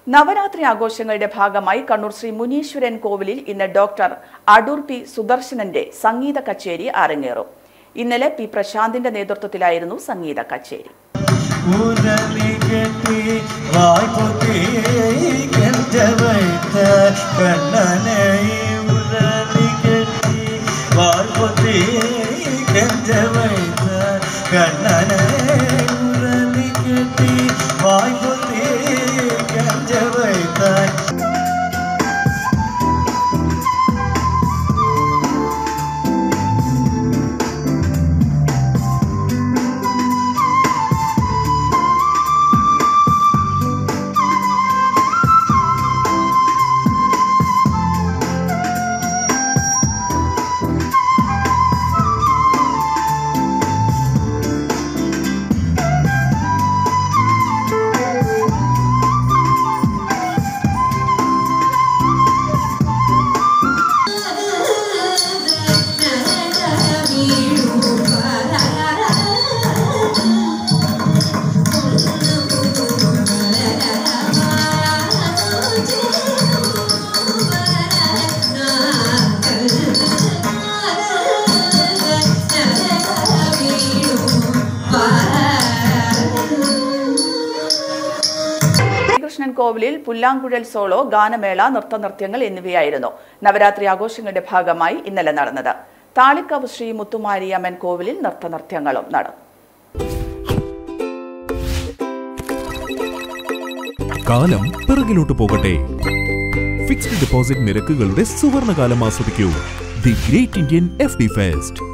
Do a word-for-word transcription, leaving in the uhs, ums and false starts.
നവരാത്രി ആഘോഷങ്ങളുടെ ഭാഗമായി കണ്ണൂർ ശ്രീ മുനീശ്വരൻ കോവിലിൽ ഇന്ന് ഡോക്ടർ അടൂർ പി സുദർശനന്റെ സംഗീത കച്ചേരി അരങ്ങേറും. ഇന്നലെ പി പ്രശാന്തിന്റെ നേതൃത്വത്തിലായിരുന്നു സംഗീത കച്ചേരി. കോവിലിൽ പുല്ലാങ്കുഴൽ സോളോ, ഗാനമേള, നൃത്തനൃത്യങ്ങൾ എന്നിവയായിരുന്നു നവരാത്രി ആഘോഷങ്ങളുടെ ഭാഗമായി ഇന്നലെ നടന്നത്. താളിക്കാവ് ശ്രീ മുത്തുമാരിയമ്മൻ കോവിലിൽ നൃത്തനൃത്യങ്ങളും നടന്നു. കാലം പിറകിലോട്ട് പോകട്ടെ. ഫിക്സ്ഡ് ഡെപ്പോസിറ്റ് നിരക്കുകളുടെ സുവർണകാലം ആസ്വദിക്കൂ. The great Indian F D fest.